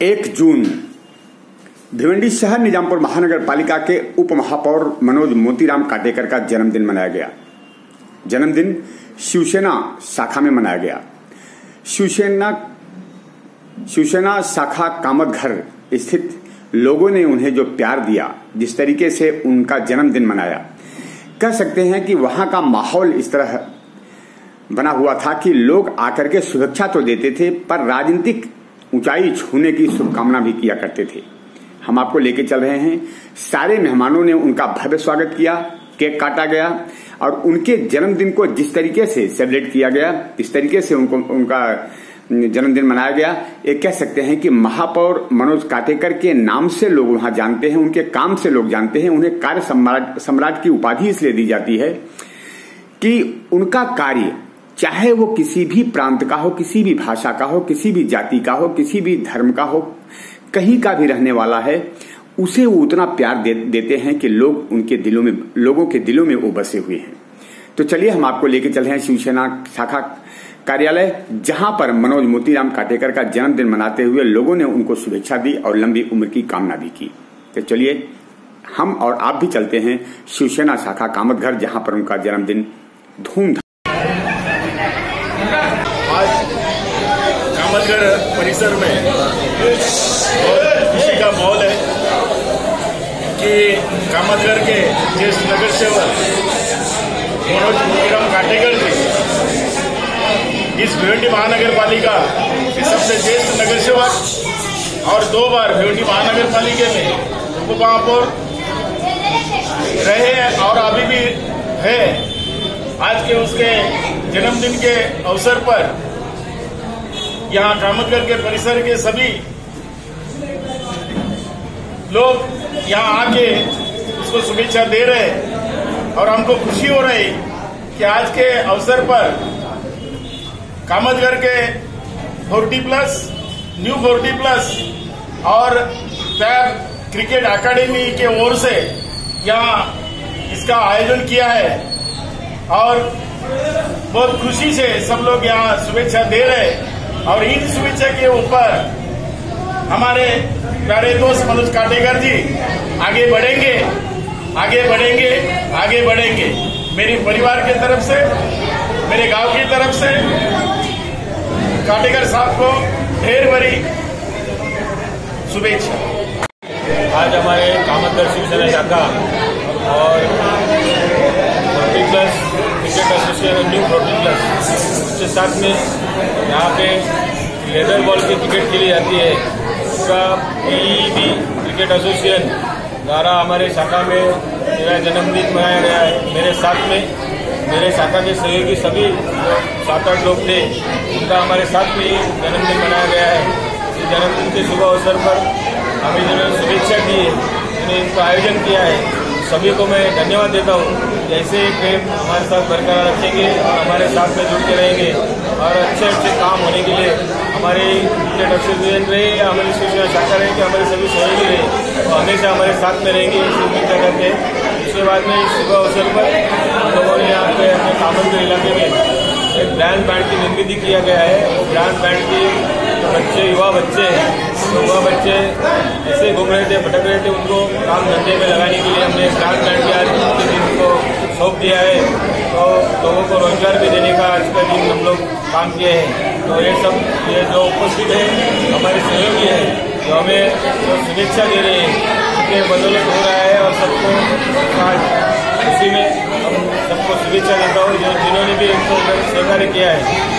1 जून भिवंडी शहर निजामपुर महानगर पालिका के उप महापौर मनोज मोतीराम काटेकर का जन्मदिन मनाया गया। जन्मदिन शिवसेना शाखा में मनाया गया। शिवसेना शाखा कामतघर स्थित लोगों ने उन्हें जो प्यार दिया, जिस तरीके से उनका जन्मदिन मनाया, कह सकते हैं कि वहां का माहौल इस तरह बना हुआ था कि लोग आकर के शुभेच्छा तो देते थे, पर राजनीतिक ऊंचाई छूने की शुभकामना भी किया करते थे। हम आपको लेके चल रहे हैं। सारे मेहमानों ने उनका भव्य स्वागत किया, केक काटा गया और उनके जन्मदिन को जिस तरीके से सेलिब्रेट किया गया, इस तरीके से उनका जन्मदिन मनाया गया। ये कह सकते हैं कि महापौर मनोज काटेकर के नाम से लोग वहां जानते हैं, उनके काम से लोग जानते हैं। उन्हें कार्य सम्राट की उपाधि इसलिए दी जाती है कि उनका कार्य, चाहे वो किसी भी प्रांत का हो, किसी भी भाषा का हो, किसी भी जाति का हो, किसी भी धर्म का हो, कहीं का भी रहने वाला है, उसे वो उतना प्यार देते हैं कि लोगों के दिलों में वो बसे हुए हैं। तो चलिए हम आपको लेके चल रहे हैं शिवसेना शाखा कार्यालय, जहां पर मनोज मोतीराम काटेकर का जन्मदिन मनाते हुए लोगों ने उनको शुभेच्छा दी और लंबी उम्र की कामना भी की। तो चलिए हम और आप भी चलते हैं शिवसेना शाखा कामतघर, जहां पर उनका जन्मदिन धूमधाम। आज कामतघर परिसर में खुशी का माहौल है कि कामतघर के ज्येष्ठ नगर सेवक मनोज मोतीराम काटेकर जी इस भिवंडी महानगर पालिका के सबसे ज्येष्ठ नगर सेवक और 2 बार भिवंडी महानगर पालिका में उप महापौर रहे हैं और अभी भी है। आज के उसके जन्मदिन के अवसर पर यहाँ कामतघर के परिसर के सभी लोग यहाँ आके उसको शुभेच्छा दे रहे हैं और हमको खुशी हो रही कि आज के अवसर पर कामतघर के 40+ न्यू 40+ और टैब क्रिकेट एकेडमी के ओर से यहाँ इसका आयोजन किया है और बहुत खुशी से सब लोग यहाँ शुभेच्छा दे रहे हैं। और इन शुभेच्छा के ऊपर हमारे प्यारे दोस्त मनोज काटेकर जी आगे बढ़ेंगे, आगे बढ़ेंगे, आगे बढ़ेंगे। मेरे परिवार की तरफ से, मेरे गांव की तरफ से काटेकर साहब को ढेर भरी शुभेच्छा। आज हमारे कामतघर शिवसेना शाखा और 40+ क्रिकेट एसोसिएशन न्यू 40+ उसके साथ में यहाँ पे लेदर बॉल की क्रिकेट खेली जाती है, उसका PEB क्रिकेट एसोसिएशन द्वारा हमारे शाखा में मेरा जन्मदिन मनाया गया है। मेरे साथ में मेरे शाखा के सहयोगी सभी 7-8 लोग थे, उनका हमारे साथ में जन्मदिन मनाया गया है। इस जन्मदिन के शुभ अवसर पर हमें जिन्होंने शुभेच्छा दी है, जिन्होंने इनका आयोजन किया है, सभी को मैं धन्यवाद देता हूँ। जैसे प्रेम हमारे साथ बरकरार रखेंगे और हमारे साथ में जुड़ते रहेंगे और अच्छे काम होने के लिए हमारे क्रिकेट एसोसिएशन रहे या हमारी शिवसेना शाखा रहे कि हमारे सभी सहयोगी रहे तो हमेशा हमारे साथ में रहेंगे, इसी उम्मीद करते हैं। उसके बाद में इस शुभ अवसर पर हम लोगों ने यहाँ पे अपने कामतघर इलाके में एक ब्रांड बैंड की निर्मित किया गया है। वो ब्रांड बैंड की बच्चे, युवा बच्चे ऐसे घूम रहे थे, भटक रहे थे, उनको काम धंधे में लगाने के लिए हमने ब्रांड बैंड के आज उनको सौंप दिया है। तो लोगों को रोजगार भी देने का आज का दिन हम लोग काम किए हैं। तो ये जो उपस्थित है हमारे सहयोगी है, जो हमें जो शुभेच्छा दे रहे हैं, उनके बदौलत हो रहा है और सबको उसी में हम सबको शुभेच्छा देता हूँ जिन्होंने भी इनको स्वीकार किया है।